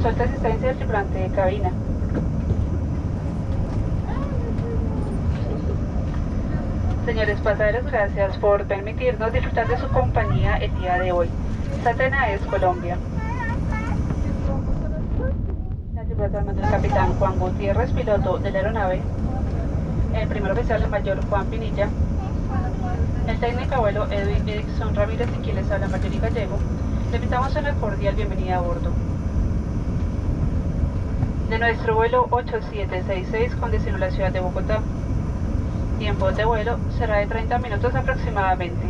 Consulta asistencia del tripulante de cabina. Señores pasajeros, gracias por permitirnos disfrutar de su compañía el día de hoy. Satena es Colombia. La tripulación del capitán Juan Gutiérrez, piloto de la aeronave. El primer oficial, el mayor Juan Pinilla. El técnico abuelo Edwin Erickson Ramírez, y quien les habla, Marjorie Gallego. Le invitamos a una cordial bienvenida a bordo de nuestro vuelo 8766 con destino a la ciudad de Bogotá. Tiempo de vuelo será de 30 minutos aproximadamente.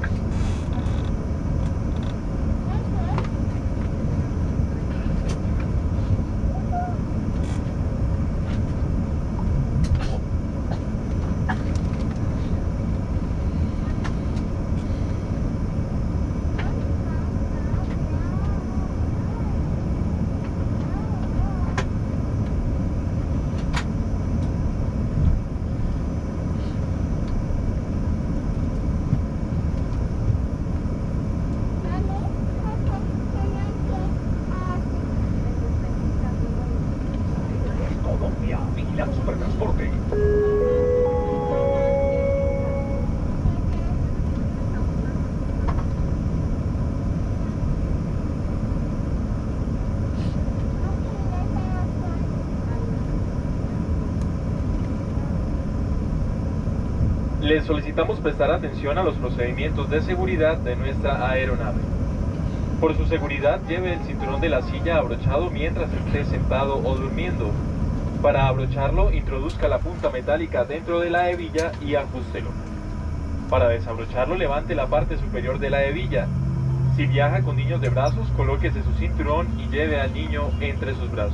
Les solicitamos prestar atención a los procedimientos de seguridad de nuestra aeronave. Por su seguridad, lleve el cinturón de la silla abrochado mientras esté sentado o durmiendo. Para abrocharlo, introduzca la punta metálica dentro de la hebilla y ajústelo. Para desabrocharlo, levante la parte superior de la hebilla. Si viaja con niños de brazos, colóquese su cinturón y lleve al niño entre sus brazos.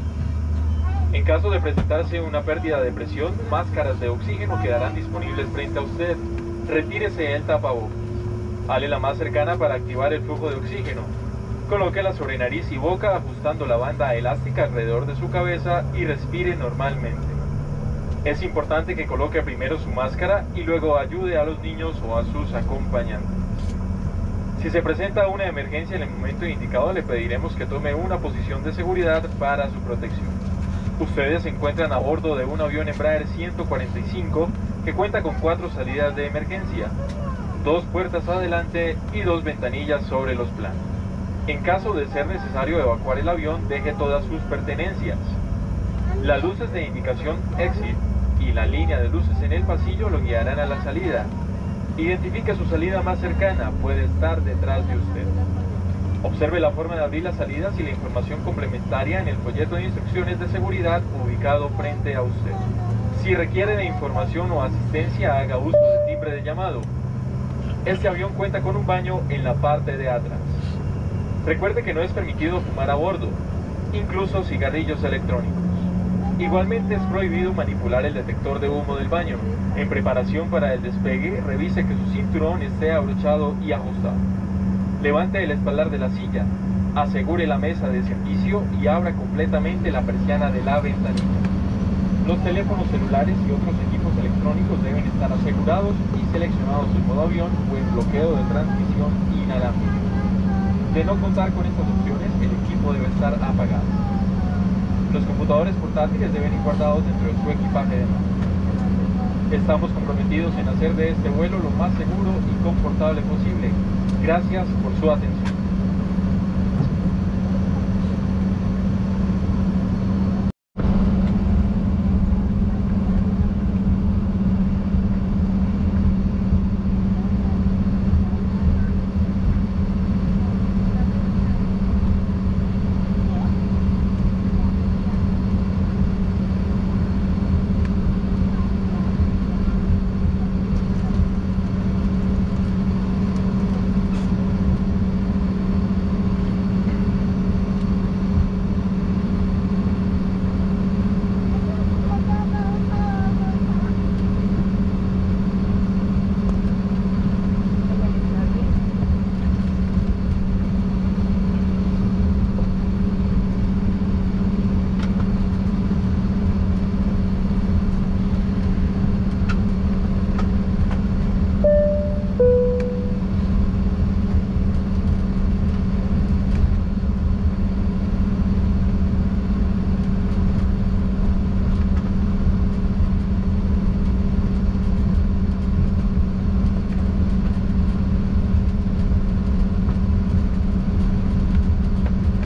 En caso de presentarse una pérdida de presión, máscaras de oxígeno quedarán disponibles frente a usted. Retírese el tapabocas. Ale la más cercana para activar el flujo de oxígeno. Colóquela sobre nariz y boca ajustando la banda elástica alrededor de su cabeza y respire normalmente. Es importante que coloque primero su máscara y luego ayude a los niños o a sus acompañantes. Si se presenta una emergencia en el momento indicado, le pediremos que tome una posición de seguridad para su protección. Ustedes se encuentran a bordo de un avión Embraer 145 que cuenta con 4 salidas de emergencia, 2 puertas adelante y 2 ventanillas sobre los planos. En caso de ser necesario evacuar el avión, deje todas sus pertenencias. Las luces de indicación Exit y la línea de luces en el pasillo lo guiarán a la salida. Identifique su salida más cercana, puede estar detrás de usted. Observe la forma de abrir las salidas y la información complementaria en el folleto de instrucciones de seguridad ubicado frente a usted. Si requiere de información o asistencia, haga uso del timbre de llamado. Este avión cuenta con un baño en la parte de atrás. Recuerde que no es permitido fumar a bordo, incluso cigarrillos electrónicos. Igualmente es prohibido manipular el detector de humo del baño. En preparación para el despegue, revise que su cinturón esté abrochado y ajustado. Levante el espaldar de la silla, asegure la mesa de servicio y abra completamente la persiana de la ventanilla. Los teléfonos celulares y otros equipos electrónicos deben estar asegurados y seleccionados en modo avión o en bloqueo de transmisión inalámbrica. De no contar con estas opciones, el equipo debe estar apagado. Los computadores portátiles deben ir guardados dentro de su equipaje de mano. Estamos comprometidos en hacer de este vuelo lo más seguro y confortable posible. Gracias por su atención.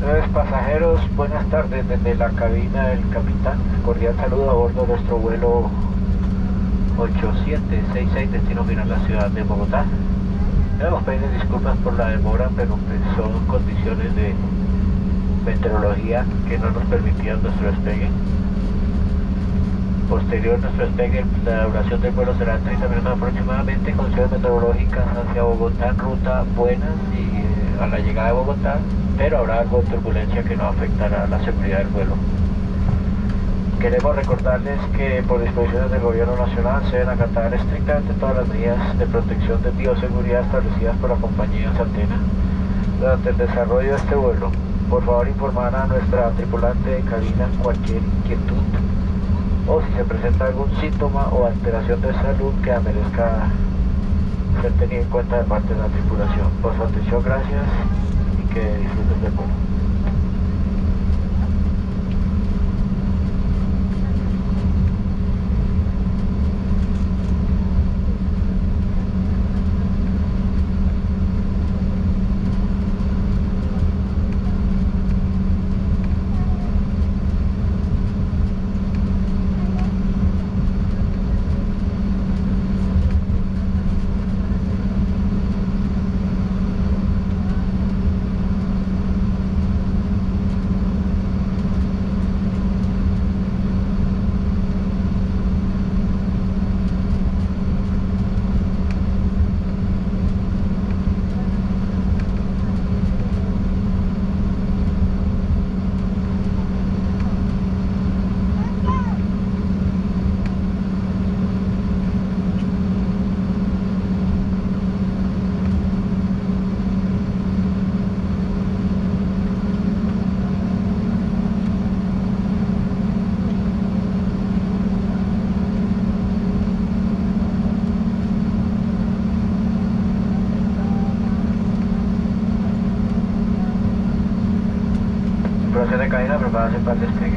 Entonces, pasajeros, buenas tardes desde la cabina del capitán. Cordial saludo a bordo de nuestro vuelo 8766 destino final a la ciudad de Bogotá. Debemos pedir disculpas por la demora, pero pues son condiciones de meteorología que no nos permitían nuestro despegue. Posterior nuestro despegue, la duración del vuelo será 30 minutos aproximadamente, condiciones meteorológicas hacia Bogotá en ruta buenas y a la llegada de Bogotá, pero habrá algo de turbulencia que no afectará la seguridad del vuelo. Queremos recordarles que por disposiciones del Gobierno Nacional se deben acatar estrictamente todas las medidas de protección de bioseguridad establecidas por la compañía Satena. Durante el desarrollo de este vuelo, por favor informar a nuestra tripulante de cabina cualquier inquietud o si se presenta algún síntoma o alteración de salud que merezca ser tenido en cuenta de parte de la tripulación. Por su atención, gracias y que disfruten del vuelo. De cadena preparadas para el despegue.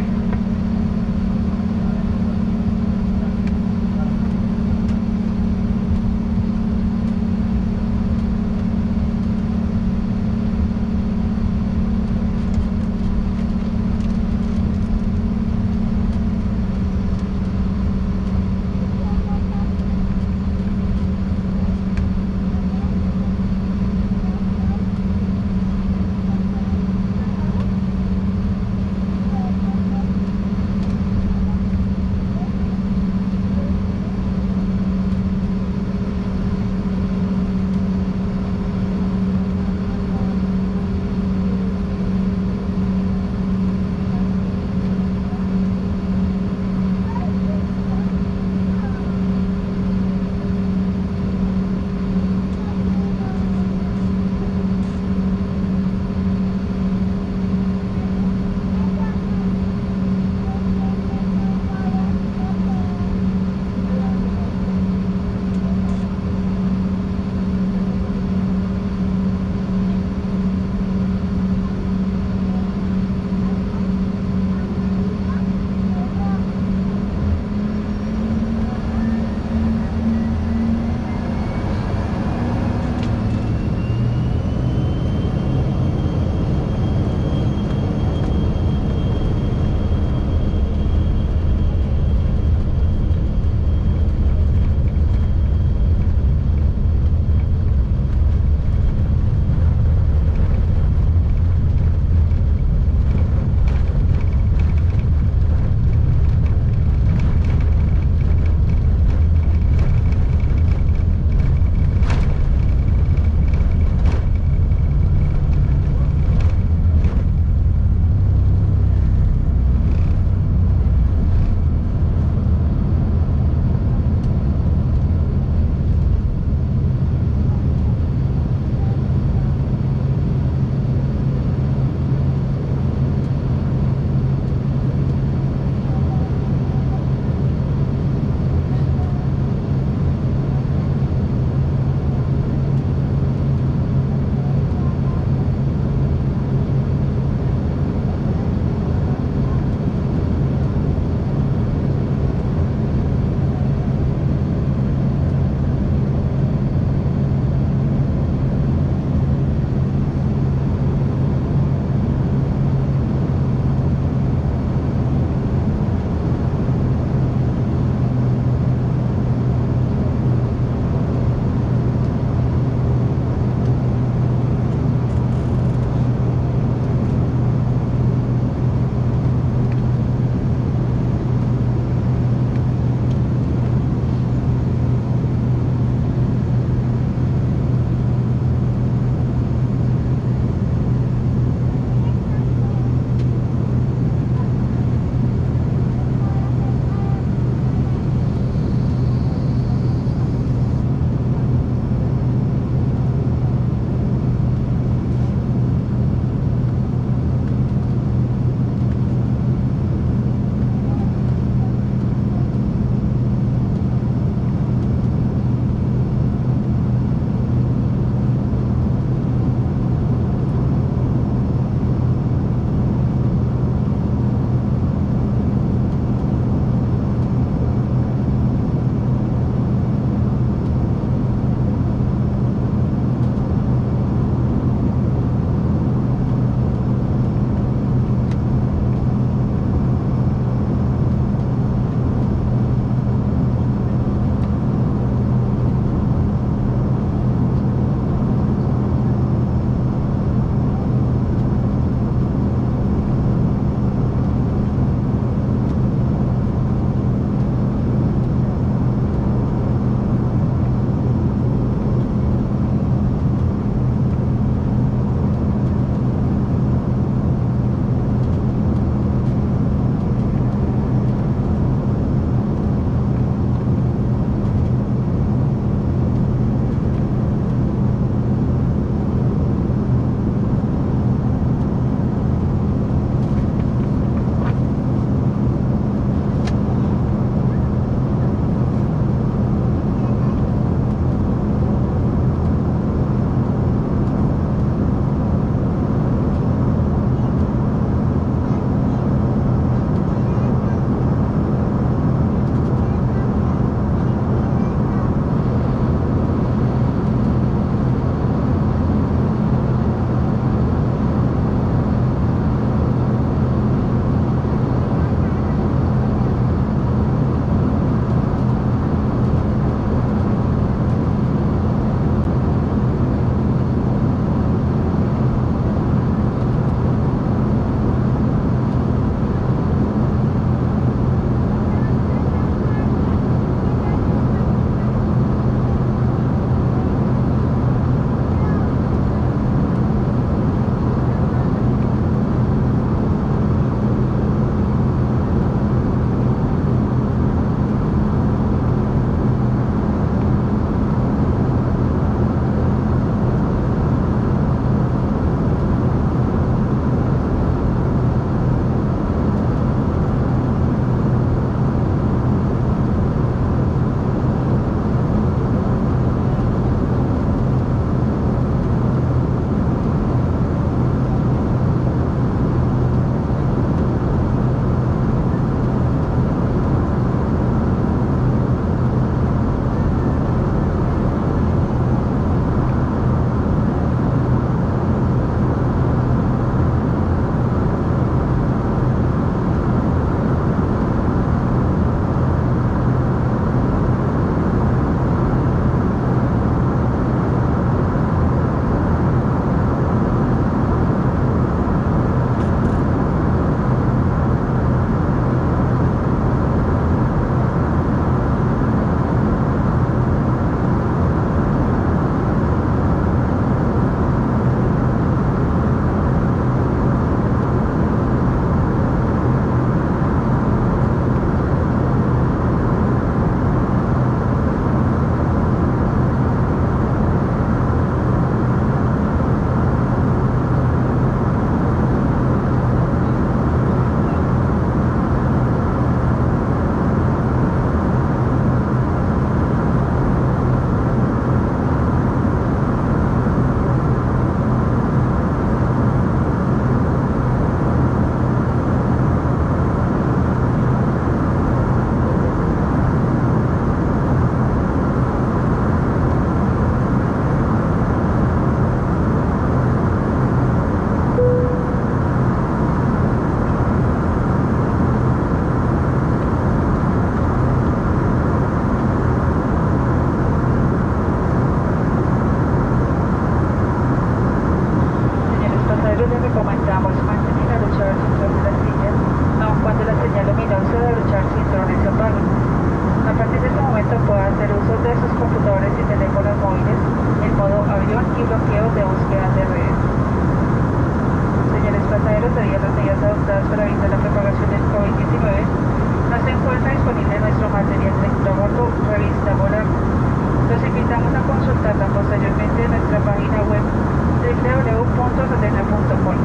utilizadas para evitar la propagación del COVID-19, no se encuentra disponible nuestro material de bordo, revista Volar. Los invitamos a consultarla posteriormente en nuestra página web www.satena.com.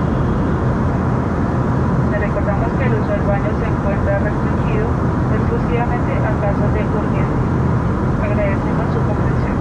Les recordamos que el uso del baño se encuentra restringido exclusivamente a casos de urgencia. Agradecemos su comprensión.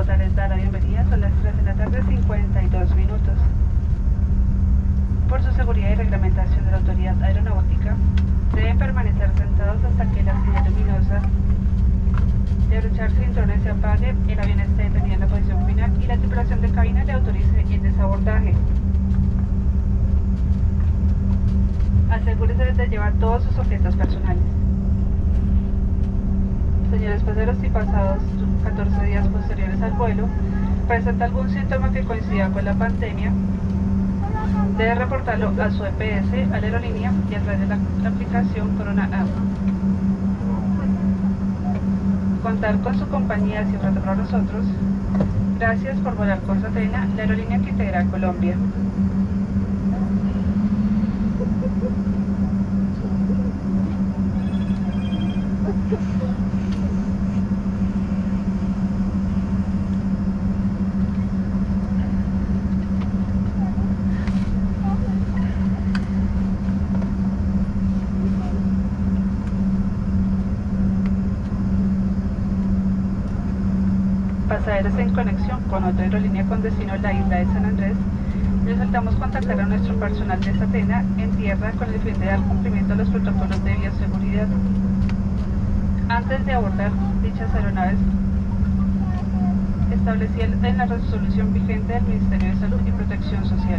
Bogotá les da la bienvenida, son las 3 de la tarde, 52 minutos. Por su seguridad y reglamentación de la autoridad aeronáutica, deben permanecer sentados hasta que la señal luminosa de abrochar cinturones se apague, el avión esté detenido en la posición final y la tripulación de cabina le autorice el desabordaje. Asegúrese de llevar todos sus objetos personales. Señores pasajeros, si pasados 14 días posteriores al vuelo presenta algún síntoma que coincida con la pandemia, debe reportarlo a su EPS, a la aerolínea y a través de la aplicación Corona App. Contar con su compañía es un reto para nosotros. Gracias por volar con Satena, la aerolínea que integra Colombia. Pasajeros en conexión con otra aerolínea con destino a la isla de San Andrés, les soltamos contactar a nuestro personal de Satena en tierra con el fin de dar cumplimiento a los protocolos de bioseguridad. Antes de abordar dichas aeronaves, establecía en la resolución vigente del Ministerio de Salud y Protección Social.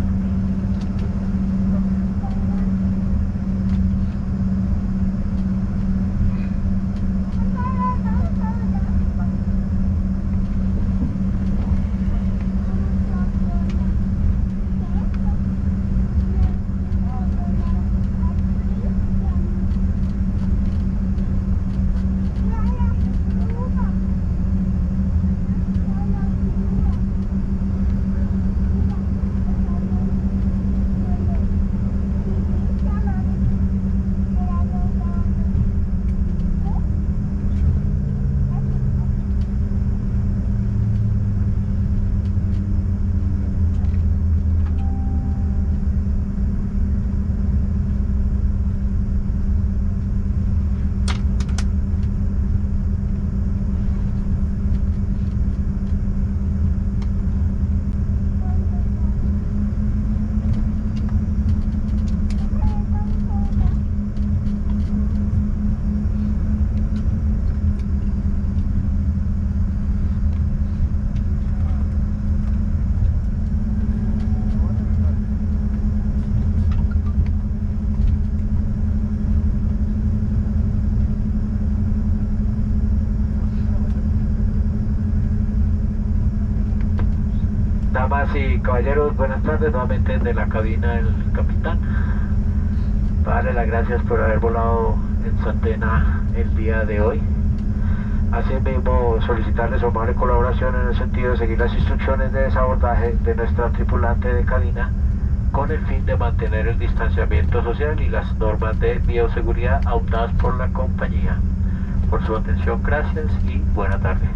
Damas y caballeros, buenas tardes, nuevamente de la cabina del capitán. Para darle las gracias por haber volado en Satena el día de hoy. Asimismo, solicitarles su amable colaboración en el sentido de seguir las instrucciones de desabordaje de nuestra tripulante de cabina con el fin de mantener el distanciamiento social y las normas de bioseguridad adoptadas por la compañía. Por su atención, gracias y buena tarde.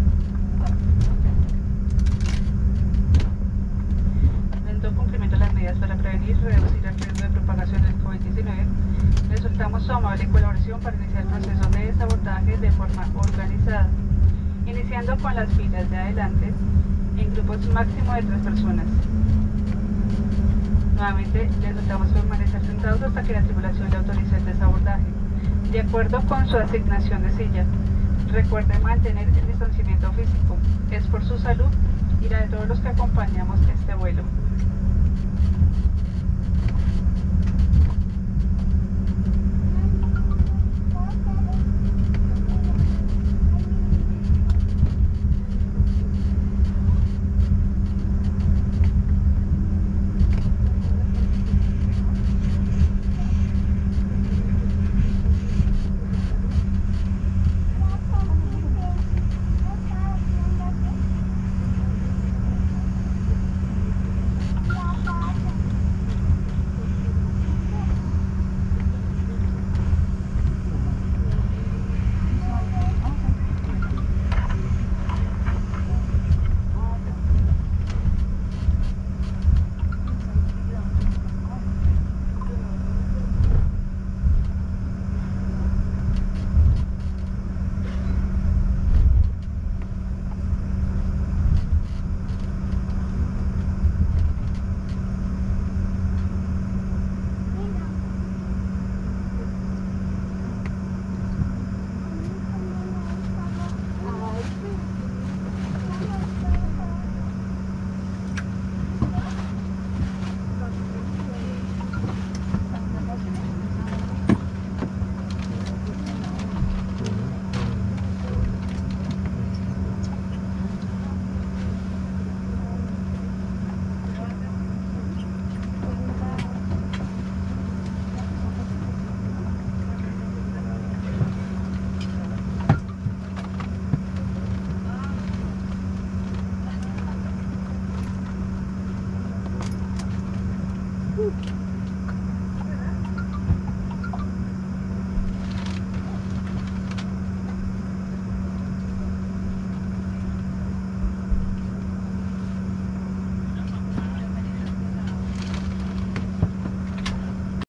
Cumplimiento de las medidas para prevenir y reducir el riesgo de propagación del COVID-19, les solicitamos su amable colaboración para iniciar el proceso de desabordaje de forma organizada, iniciando con las filas de adelante en grupos máximo de 3 personas. Nuevamente, les solicitamos permanecer sentados hasta que la tripulación le autorice el desabordaje, de acuerdo con su asignación de silla. Recuerden mantener el distanciamiento físico, es por su salud y la de todos los que acompañamos este vuelo.